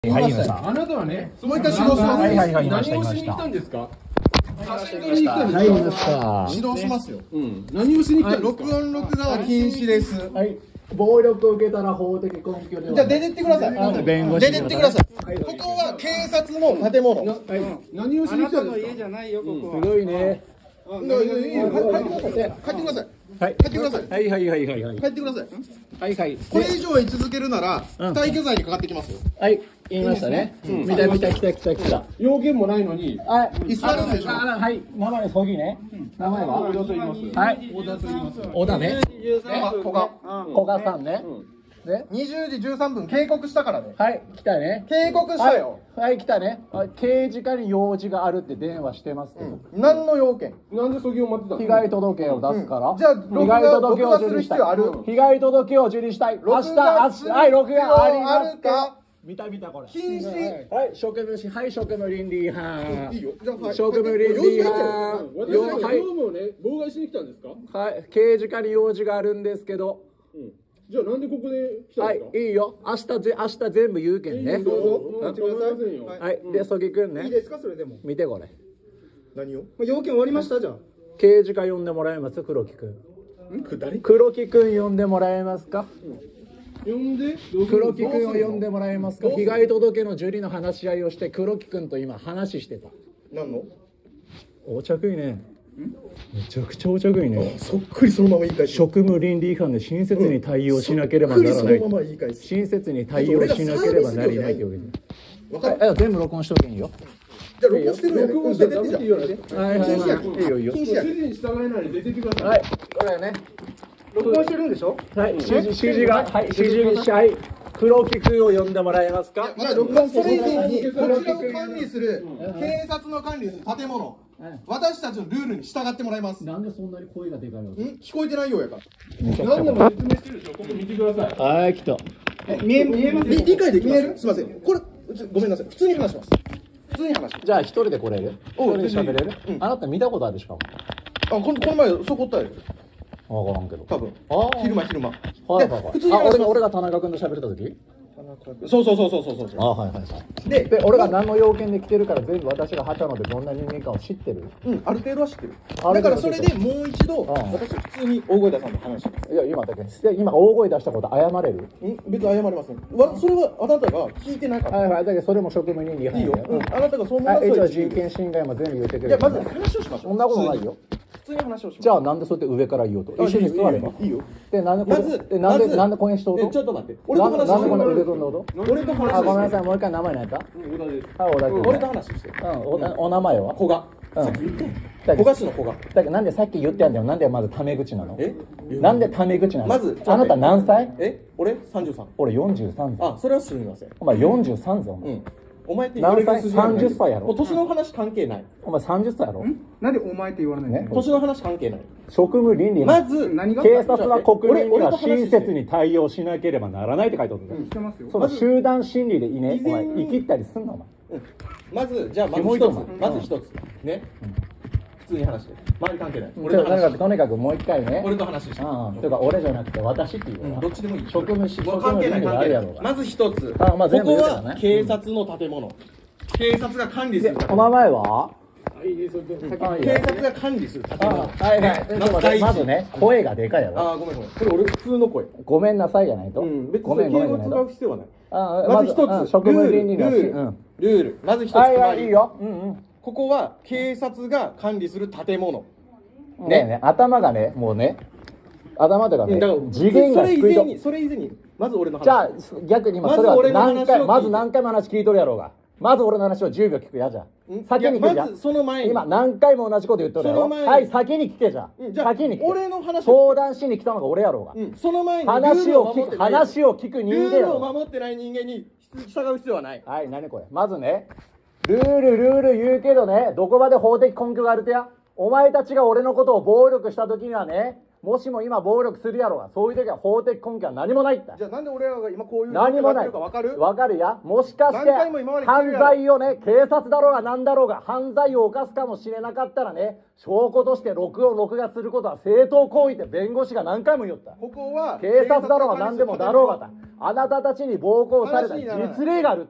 入りました。 あなたはね、 もう一回指導します。 何をしに来たんですか？写真撮りに来たんですか？ 入りました。 指導しますよ。 何をしに来たんですか？ 録音録画は禁止です。 はい。暴力を受けたら法的根拠で。 じゃあ出てってください。 弁護士。 出てってください。ここは警察の建物。 何をしに来たんですか？ 家じゃないよ、ここは。 すごいね。 帰ってください。 はい。 帰ってください。 はいはいはいはいはい。 帰ってください。 はいはい。 これ以上居続けるなら退去罪にかかってきますよ。 はい。言いましたね。見た来た。 要件もないのに。 はい。 椅子あるんでしょ。 はい。名前そぎね。名前は。 小田と言います。 はい。小田ね。古賀さんね。 20時13分警告したからね。 はい、来たね。 警告したよ。 はい、来たね。刑事課に用事があるって電話してますけど。 何の要件？ なんでそぎを待ってたの？ 被害届を出すから。 じゃあ被害届を受理したい。被害届を受理したい。明日、はい、録画ありますか？見たこれ。 禁止。 はい、職務倫理違反。 いいよ。じゃあ職務倫理違反。 私は業務をね、妨害しに来たんですか？ はい、刑事課に用事があるんですけど。 じゃあなんでここで来たんですか？ はい、いいよ。明日全部言うけんね。 どうぞ。待ってくださいよ。 はい、で、そぎくんね。 いいですか、それでも。 見てこれ。 何を？ 要件終わりました、じゃあ。 刑事課呼んでもらえます？黒木くん。 誰？ 黒木くん呼んでもらえますか？ 呼んで？ 黒木くんを呼んでもらえますか？被害届の受理の話し合いをして黒木くんと今話してた。 何の？ お茶食いね。めちゃくちゃお茶食いね。 そっくりそのまま言い返す。 職務倫理違反で親切に対応しなければならない。親切に対応しなければなりないってわけで。全部録音しとけんよ。 じゃあ録音してるよ。 録音したらダメって言われて。 はい。いいよいいよ。 指示に従えないで出てきてください。 はい。これね。 録音してるんでしょ？ はい。指示がはい。黒木くんを呼んでもらえますか？ それ以前にこちらを管理する警察の管理する建物。私たちのルールに従ってもらいます。 なんでそんなに声がでかいの？ 聞こえてないようやから。 何でも説明してるでしょ。ここ見てください。 はい、来た。 見えます？ 理解できます？すみません。これごめんなさい。普通に話します。普通に話します。 じゃあ一人で来れる？一人で喋れる？あなた見たことあるしかも。 この前そこったよ。 わからんけど。 多分。昼間。 はい。普通に俺が田中君と喋れた時？ そう。 はい。で、俺が何の要件で来てるから全部私が旗野でどんな人間かを知ってる？ ある程度は知ってる。だからそれでもう一度私普通に大声出さんと話します。 いや今大声出したこと謝れる？ 別に謝りません。それはあなたが聞いてなかった。 はい。だけどそれも職務倫理違反。 いいよ。あなたがそう思います。 一応人権侵害も全部言ってくれる。 いやまず話をしましょう。 そんなことないよ。 普通に話をします。 じゃあなんでそうやって上から言おうと？一緒に座れば？ いいよ。 でなんでこれにしとうと？ ちょっと待って。俺と話して。 なんでこんな腕組んだこと？ 俺と話して。 ごめんなさい、もう一回名前何やった？ 小田です。 はい、小田君。 俺と話して。 お名前は？ 古賀。さっき言った古賀市の古賀。 だからなんでさっき言ってやんだよ。なんでまずタメ口なの？なんでタメ口なの？ まずあなた何歳？ 俺33。 俺43歳。 それはすみません。 お前43歳お前。 お前って何歳？30歳やろ。 年の話関係ない。 お前30歳やろ。 なんでお前って言われないの？ 年の話関係ない。 職務倫理。 まず警察は国民には親切に対応しなければならないって書いてあるんだよ。 してますよ。 その集団心理でいいね。お前生きったりすんなお前。 まずじゃあまず一つね。普通に話して。周り関係ない。 とにかくもう一回ね。 俺と話して。 というか俺じゃなくて私っていう。 どっちでもいい。 職務関係ないあるやろうが。 まず一つ。 ここは警察の建物。警察が管理する。 お名前は？ 警察が管理する建物。 まずね、声がでかいやろ。 ごめん。これ俺普通の声。 ごめんなさいじゃないと。 ごめん。敬語使う必要はない。まず一つ。 職務倫理のルール。まず一つ。 いいよ。 ここは警察が管理する建物。 ね、頭がね、もうね、頭とかね、次元が低いと。 それ以前に、まず俺の話。 じゃあ、逆に今、それはまず何回も話聞いとるやろうが。まず俺の話を10秒聞くやじゃん。先に聞くじゃん。 その前に。 今、何回も同じこと言っとるやろ。はい、先に聞けじゃん。先に聞け。 俺の話相談しに来たのが俺やろうが。 その前に。 話を聞く人間やろ。 ルールを守ってない人間に従う必要はない。 はい、何これ。まずね、ルール言うけどね、どこまで法的根拠があるとや。お前たちが俺のことを暴力した時にはね、もしも今暴力するやろうが、そういう時は法的根拠は何もないって。 じゃあなんで俺らが今こういう何もない。 わかる？ わかるや。もしかして犯罪をね、警察だろうが何だろうが犯罪を犯すかもしれなかったらね、証拠として録画することは正当行為って弁護士が何回も言った。 ここは警察だろうが何でもだろうがあなたたちに暴行された実例があるって。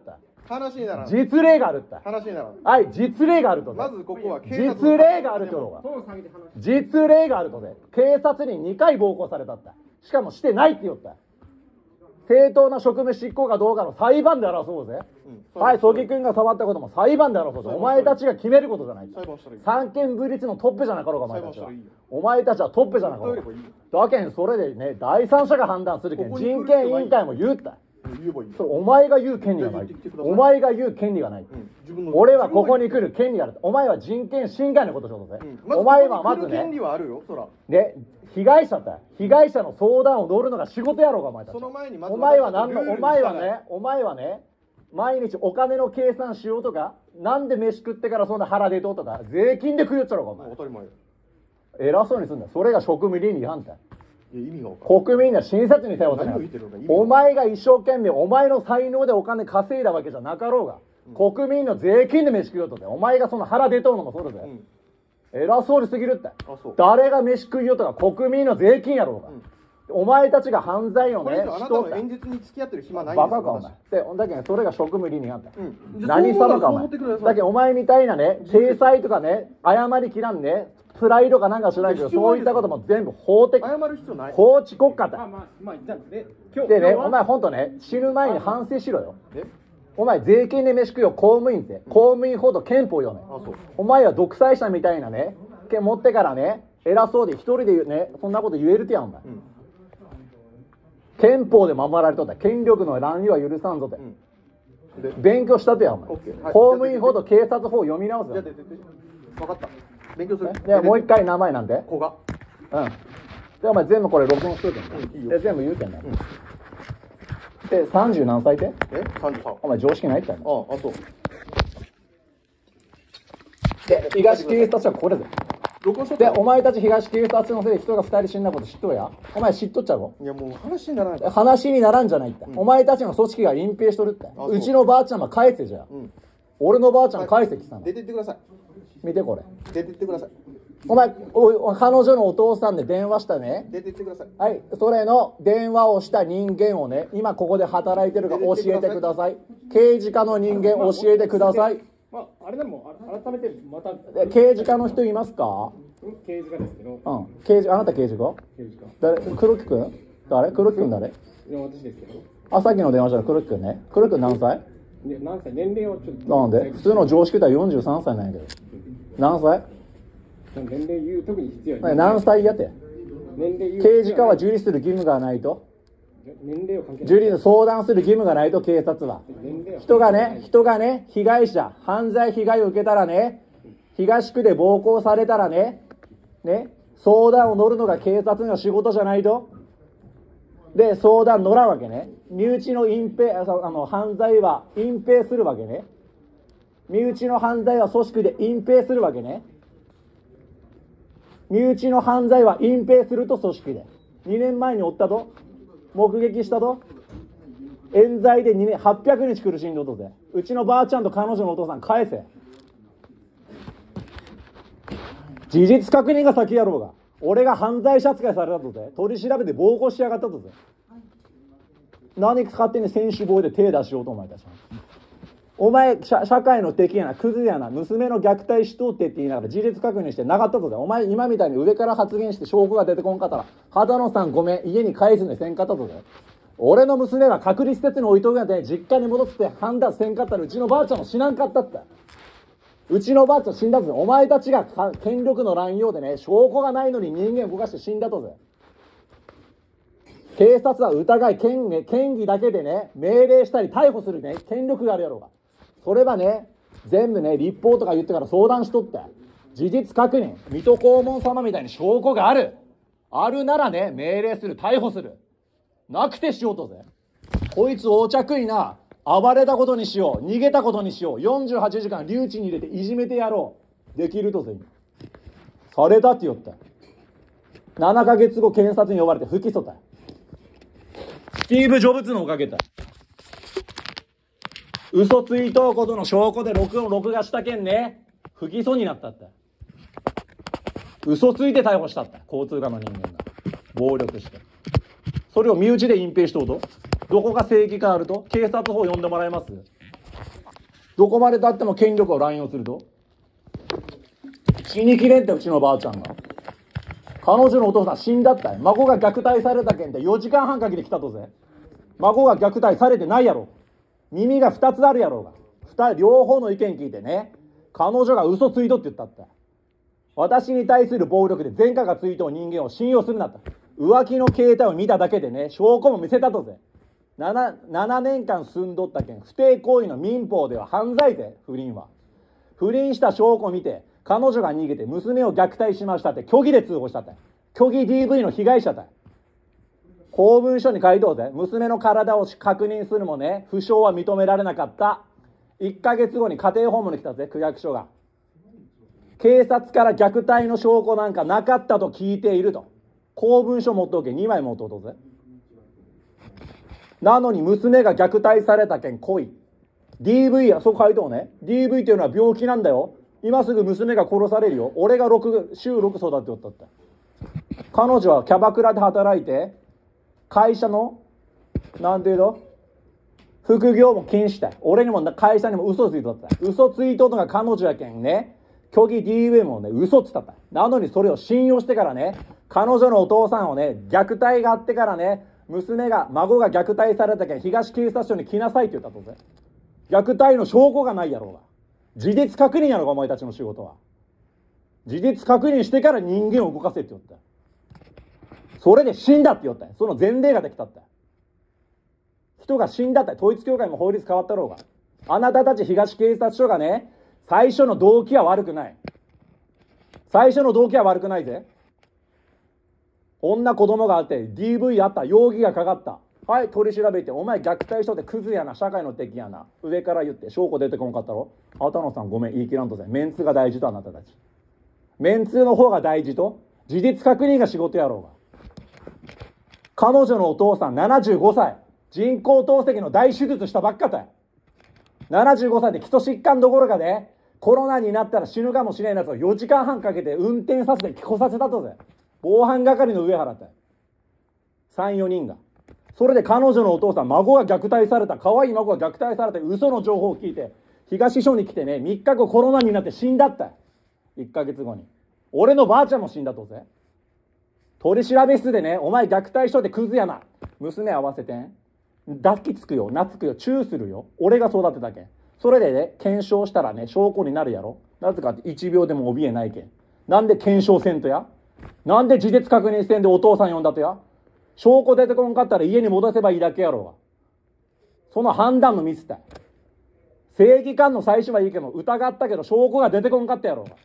話にならない。 実例があるって話にならない。 はい実例があるとぜまずここは警察実例があるってことが実例があるとぜ警察に2回暴行されたってしかもしてないって言った正当な職務執行かどうかの裁判で争うぜ、はい、曽木君が触ったことも裁判で争うぜお前たちが決めることじゃない裁判したらいい。 三権分立のトップじゃなかろうがお前たちは裁判したらいいよお前たちはトップじゃなかろうが訴えればいいよだけんそれでね第三者が判断するけんここに来る人権委員会も言うった言えばいいよ。 それお前が言う権利がないじゃあ言ってきてくださいお前が言う権利がない、 自分の俺はここに来る権利があるお前は人権侵害のことしようとぜ、 まずお前はまずねここに来る権利はあるよ、そら。 で被害者だ被害者の相談を乗るのが仕事やろうがお前たちその前にまずお前は何のルールにお前は従いねお前はね毎日お金の計算しようとかなんで飯食ってからそんな腹出とうとか税金で食いよっちゃろうがお前当たり前よ。 偉そうにすんだよそれが職務倫理違反だよいや、意味が分かる。 国民は親切に対応せな何を言ってるのか意味がお前が一生懸命お前の才能でお金稼いだわけじゃなかろうが、国民の税金で飯食いようとでお前がその腹出とうのもそうだぜ、偉そうにすぎるってあ、そう。 誰が飯食いようとか国民の税金やろうが、お前たちが犯罪をねこれ以上あなたの演説に付き合ってる暇ないんですよ。 バカかお前でだけどそれが職務倫理違反だ、 じゃあ何様かおそう前思ってくださいだけどお前みたいなね体裁とかね謝りきらんねプライドかなんか知らないけどそういったことも全部法的謝る必要ない。 法治国家だじゃあね、今日でね、 今日はお前ほんとね、死ぬ前に反省しろよ。 えお前税金で飯食うよ、公務員って。公務員ほど憲法よね。 あ、そう。 お前は独裁者みたいなね、権持ってからね、偉そうで一人で言うね、そんなこと言えるってやんお前。憲法で守られとった。権力の乱用は許さんぞって。 で、 勉強したってやんお前。 オッケーはい公務員ほど警察法を読み直すよ。 じゃあ出て。分かった。勉強する。 で、もう一回名前なんで。 子が。 うん。で、お前全部これ録音しといてんだ。 いいよで、全部言うてんだ。で、30何歳ってえ ?33。 お前常識ないってやんの。 あ、そう。 で、東警察署はこれだよ。で、 録音しとったお前たち東警察署のせいで人が2人死んだこと知っとるや。お前知っとっちゃうろ。 いや、もう話にならない。 話にならんじゃないって。お前たちの組織が隠蔽しとるって。 そううちのばあちゃんは返せじゃん。俺のばあちゃん返せきたの。 出てってください。 見てこれ。 出てってください。 お前、彼女のお父さんで電話したね。 出てってください。 はい、それの電話をした人間をね、今ここで働いてるか教えてください。刑事課の人間教えてください。 まあ、あれでも改めてまたで刑事課の人いますか？ 刑事課ですけど、 うん。刑事、あなた刑事課？ 刑事課誰？黒木くん？誰？黒木くん誰？ いや私ですけど、 あ、さっきの電話したら黒木くんね。黒木くん何歳？ で何歳年齢はちょっとなんで普通の常識では43歳なんやけど。何歳？ 年齢言う特に必要ね何歳やって？ 年齢言う刑事課は受理する義務がないと。 年齢を関係ない受理の相談する義務がないと警察は。 年齢は人がね、被害者、犯罪被害を受けたらね、東区で暴行されたらね、相談を乗るのが警察の仕事じゃないと。で、相談乗らんわけね。身内の隠蔽、犯罪は隠蔽するわけね。身内の犯罪は組織で隠蔽するわけね。身内の犯罪は隠蔽すると組織で。2年前におったと目撃したと冤罪で2年800日苦しんどとぜ。うちのばあちゃんと彼女のお父さん返せ。事実確認が先やろうが。俺が犯罪者扱いされたとぜ。取り調べで暴行しやがったとぜ。何か勝手に専守防衛で手出しようとお前たち。お前社会の敵やな、クズやな、娘の虐待しとってって言いながら事実確認してなかったとぜ。お前今みたいに上から発言して証拠が出てこんかったら、秦野さんごめん、家に帰すねせんかったとぜ。俺の娘が隔離施設に置いとくなんて実家に戻って判断せんかったらうちのばあちゃんも死なんかったって。うちのばあちゃん死んだぞ。お前たちが権力の乱用でね、証拠がないのに人間動かして死んだとぜ。警察は疑い、権威だけでね、命令したり逮捕するね、権力があるやろうが。それはね、全部ね、立法とか言ってから相談しとって、事実確認、水戸黄門様みたいに証拠がある。あるならね、命令する、逮捕する。なくてしようとぜ。こいつ横着いな、暴れたことにしよう、逃げたことにしよう、48時間留置に入れていじめてやろう。できるとぜ。されたって言った。7ヶ月後検察に呼ばれて不起訴だ。スティーブ・ジョブズのおかげだ。嘘ついとうことの証拠で録画したけんね、不起訴になったって。嘘ついて逮捕したって。交通課の人間が。暴力して。それを身内で隠蔽しとうと。どこが正義感あると警察法読んでもらえます？ どこまでたっても権力を乱用すると死にきれんって、うちのばあちゃんが。彼女のお父さん死んだったい。孫が虐待されたけんって4時間半かけて来たとぜ。孫が虐待されてないやろ。耳が2つあるやろうが。両方の意見聞いてね、彼女が嘘ついとって言ったって。私に対する暴力で前科がついとう人間を信用するなった。浮気の形態を見ただけでね、証拠も見せたとぜ。7年間住んどったけん、不貞行為の民法では犯罪ぜ、不倫は。不倫した証拠を見て、彼女が逃げて娘を虐待しましたって虚偽で通報したって。虚偽 DV の被害者だ。公文書に書いとうぜ。娘の体を確認するもね、不詳は認められなかった。1ヶ月後に家庭訪問に来たぜ、区役所が。警察から虐待の証拠なんかなかったと聞いていると。公文書持っとけ、2枚持っとうぜ。なのに娘が虐待されたけん来い。DV や、そう書いとうね。DV っていうのは病気なんだよ。今すぐ娘が殺されるよ。俺が週6育ておったって。彼女はキャバクラで働いて、会社の、なんていうの副業も禁止したい。俺にも会社にも嘘ついとった。嘘ついとったのが彼女やけんね。虚偽 DV もね、嘘つったった。なのにそれを信用してからね、彼女のお父さんをね、虐待があってからね、孫が虐待されたけん東警察署に来なさいって言ったとぜ。虐待の証拠がないやろうが。事実確認やろうが、お前たちの仕事は。事実確認してから人間を動かせって言った。それで死んだって言ったよ。その前例ができたって。人が死んだって。統一教会も法律変わったろうが。あなたたち東警察署がね、最初の動機は悪くない。最初の動機は悪くないぜ。女子供があって DV あった、容疑がかかった。はい、取り調べて、お前虐待しとってクズやな、社会の敵やな。上から言って証拠出てこんかったろ。畑野さんごめん、言い切らんとぜ。メンツが大事と、あなたたち。メンツの方が大事と、事実確認が仕事やろうが。彼女のお父さん75歳。人工透析の大手術したばっかたい。75歳で基礎疾患どころかで、コロナになったら死ぬかもしれんやつを4時間半かけて運転させて帰国させたとぜ。防犯係の上払ったい。3、4人が。それで彼女のお父さん、孫が虐待された、可愛い孫が虐待されて嘘の情報を聞いて、東署に来てね、3日後コロナになって死んだったい。1ヶ月後に。俺のばあちゃんも死んだとぜ。取り調べ室でね、お前虐待しとってクズやな。娘合わせてん。抱きつくよ、懐くよ、チューするよ。俺が育てたけん。それでね、検証したらね、証拠になるやろ。なぜかって1秒でも怯えないけん。なんで検証せんとや。なんで事実確認せんでお父さん呼んだとや。証拠出てこんかったら家に戻せばいいだけやろうが。その判断のミスったい。正義感の最初はいいけど、疑ったけど証拠が出てこんかったやろうが。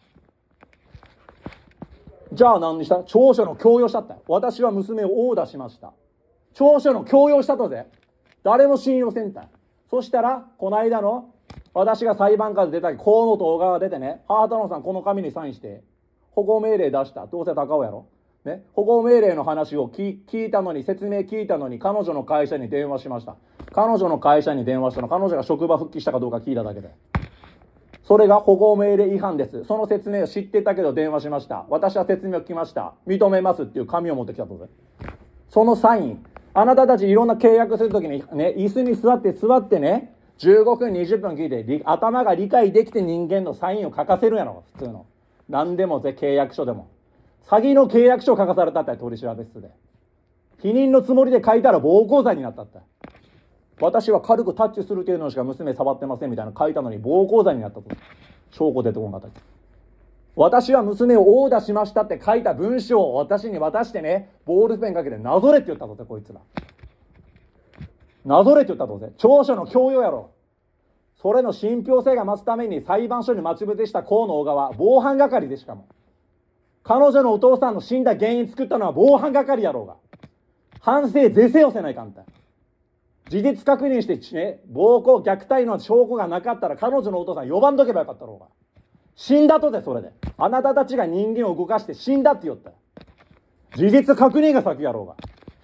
じゃあ何にした？調書の強要したったい。私は娘を殴打しました。調書の強要したとぜ。誰も信用せんたい。そしたら、この間の、私が裁判官で出た河野と小川が出てね、畑野さんこの紙にサインして、保護命令出した。どうせ高尾やろ。ね、保護命令の話を聞いたのに、説明聞いたのに、彼女の会社に電話しました。彼女の会社に電話したの、彼女が職場復帰したかどうか聞いただけで。それが保護命令違反です。その説明を知ってたけど電話しました。私は説明を聞きました。認めますっていう紙を持ってきたとぜ。そのサイン、あなたたちいろんな契約するときにね、椅子に座ってね、15分20分聞いて、頭が理解できて人間のサインを書かせるやろ、普通の。何でもぜ、契約書でも。詐欺の契約書を書かされたったよ、取り調べ室で。否認のつもりで書いたら暴行罪になったった。私は軽くタッチする程度のしか娘触ってませんみたいな書いたのに暴行罪になったと。証拠出てこんかった。私は娘を殴打しましたって書いた文章を私に渡してね、ボールペンかけてなぞれって言ったとぜ、こいつら。なぞれって言ったとぜ。調書の強要やろ。それの信憑性が増すために裁判所に待ち伏せした河野小川、防犯係でしかも。彼女のお父さんの死んだ原因作ったのは防犯係やろうが。反省是正をせないかんたい。事実確認してね、暴行虐待の証拠がなかったら彼女のお父さん呼ばんとけばよかったろうが。死んだとで、それで。あなたたちが人間を動かして死んだって言った。事実確認が先やろうが。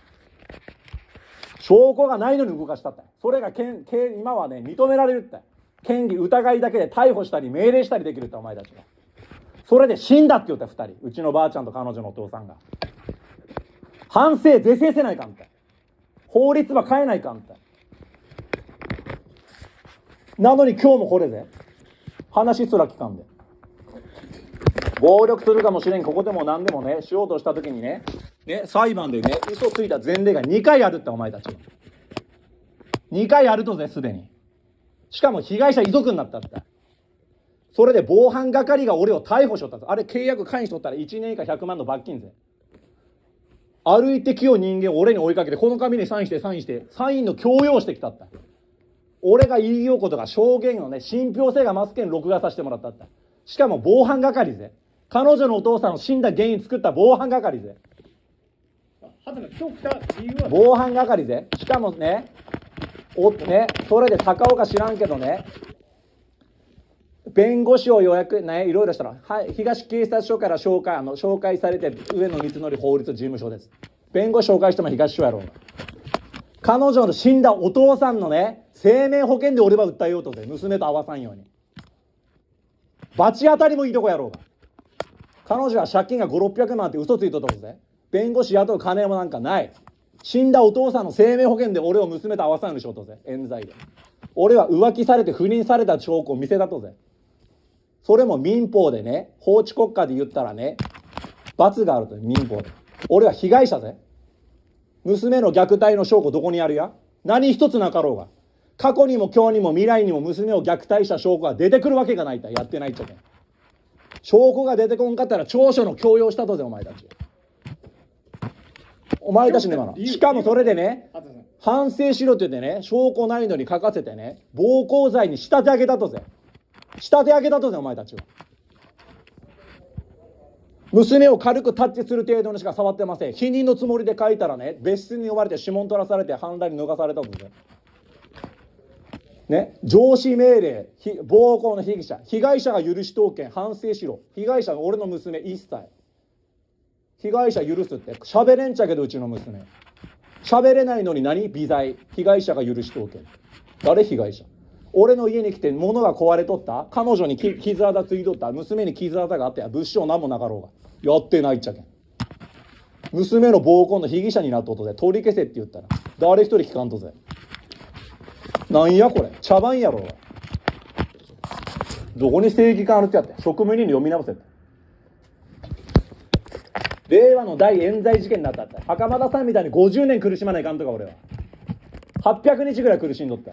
証拠がないのに動かしたった。それが今はね、認められるって。嫌疑疑いだけで逮捕したり命令したりできるって、お前たちが。それで死んだって言った、二人。うちのばあちゃんと彼女のお父さんが。反省是正せないかんたい。法律は変えないかんたい。 なのに今日もこれで話すら聞かんで、暴力するかもしれん、ここでも何でもねしようとした時にね、裁判でね嘘ついた前例が2回あるって、お前たち2回あるとぜ、すでに。しかも被害者遺族になったって。それで防犯係が俺を逮捕しとったと。あれ契約解除しとったら1年以下100万の罰金ぜ。歩いてきよう人間を俺に追いかけて、この紙にサインしてサインの強要してきたった。俺が言いようことが証言のね信憑性が増すけん録画させてもらったった。しかも防犯係ぜ。彼女のお父さんの死んだ原因作った防犯係ぜ。防犯係ぜ。しかもね、それで高岡知らんけどね、弁護士を予約ね、いろいろしたら、はい、東警察署から紹介されて、上野光則法律事務所です。弁護士紹介しても東署やろうが。彼女の死んだお父さんのね、生命保険で俺は訴えようとで、娘と会わさんように。罰当たりもいいとこやろうが。彼女は借金が5、600万って嘘ついとったことで、弁護士雇う金もなんかない。死んだお父さんの生命保険で俺を娘と会わさんようにしようとぜ、冤罪で。俺は浮気されて不倫された証拠を見せたとぜ。それも民法でね、法治国家で言ったらね、罰があると、民法で。俺は被害者ぜ。娘の虐待の証拠どこにあるや？何一つなかろうが。過去にも今日にも未来にも娘を虐待した証拠が出てくるわけがないと。やってないっちゃけん。証拠が出てこんかったら調書の強要したとぜ、お前たち。お前たちね、今の。しかもそれでね、反省しろって言ってね、証拠ないのに書かせてね、暴行罪に仕立て上げたとぜ。仕立て上げたとぜ、お前たちは。娘を軽くタッチする程度にしか触ってません。否認のつもりで書いたらね、別室に呼ばれて指紋取らされて反乱に逃されたとぜ。ね、上司命令、暴行の被害者が許しとうけん反省しろ。被害者が俺の娘1歳。被害者許すって喋れんちゃけど、うちの娘喋れないのに何微罪。被害者が許しとうけん。誰被害者？俺の家に来て物が壊れとった、彼女に傷あざついとった、娘に傷あざがあって、物証何もなかろうがやってないっちゃけん。娘の暴行の被疑者になっとっとで取り消せって言ったら誰一人聞かんとぜ。なんやこれ茶番やろうが。どこに正義感あるってやって、職務倫理読み直せって。令和の大冤罪事件になったって、袴田さんみたいに50年苦しまないかんとか。俺は800日ぐらい苦しんどった。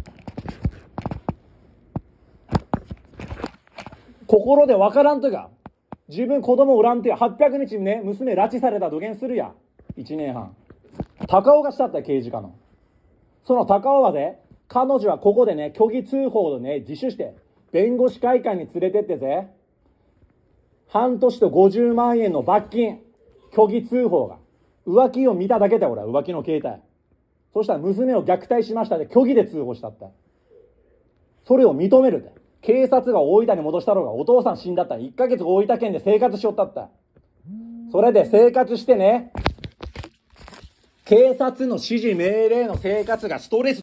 心でわからんとか、自分子供おらんとや、800日ね、娘拉致された土下するや1年半。高尾がしたった刑事課の。その高尾はね、彼女はここでね、虚偽通報でね、自首して弁護士会館に連れてってぜ、半年と50万円の罰金。虚偽通報が浮気を見ただけで、俺は浮気の携帯。そしたら娘を虐待しましたで虚偽で通報したって。それを認めるって。警察が大分に戻したろうが、お父さん死んだったら1ヶ月大分県で生活しよったった。それで生活してね、警察の指示命令の生活がストレス